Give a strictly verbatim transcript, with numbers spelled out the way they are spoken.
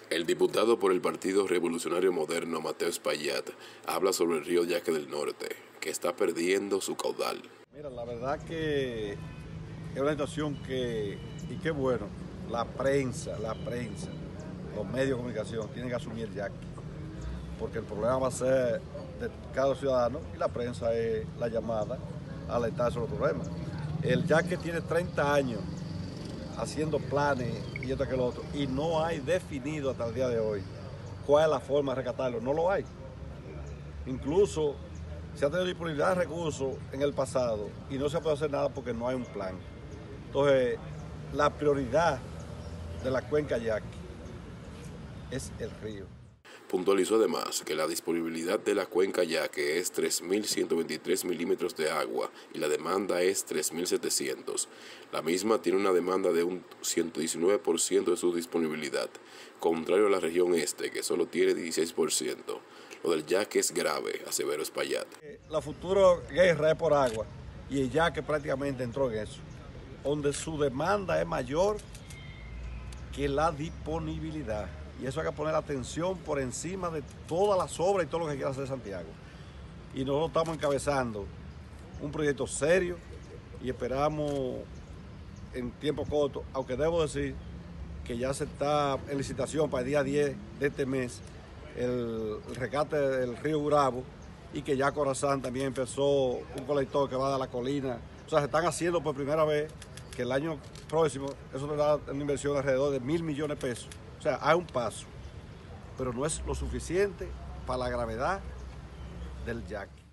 El diputado por el Partido Revolucionario Moderno, Mateo Espaillat, habla sobre el río Yaque del Norte, que está perdiendo su caudal. Mira, la verdad que es una situación que, y qué bueno, la prensa, la prensa, los medios de comunicación tienen que asumir el yaque, porque el problema va a ser de cada ciudadano y la prensa es la llamada a alertar sobre el problema. El yaque tiene treinta años haciendo planes y esto que lo otro, y no hay definido hasta el día de hoy cuál es la forma de rescatarlo, no lo hay. Incluso se ha tenido disponibilidad de recursos en el pasado y no se puede hacer nada porque no hay un plan. Entonces, la prioridad de la cuenca Yaque es el río. Puntualizó además que la disponibilidad de la cuenca Yaque es tres mil ciento veintitrés milímetros de agua y la demanda es tres mil setecientos. La misma tiene una demanda de un ciento diecinueve por ciento de su disponibilidad, contrario a la región este, que solo tiene dieciséis por ciento. Lo del Yaque es grave, aseveró Espaillat. La futura guerra es por agua y el Yaque prácticamente entró en eso, donde su demanda es mayor que la disponibilidad. Y eso hay que poner atención por encima de todas las obras y todo lo que quiera hacer Santiago. Y nosotros estamos encabezando un proyecto serio y esperamos en tiempo corto, aunque debo decir que ya se está en licitación para el día diez de este mes el, el rescate del río Gurabo y que ya Corazán también empezó un colector que va de la colina. O sea, se están haciendo por primera vez que el año próximo eso tendrá una inversión de alrededor de mil millones de pesos. O sea, hay un paso, pero no es lo suficiente para la gravedad del Yaque.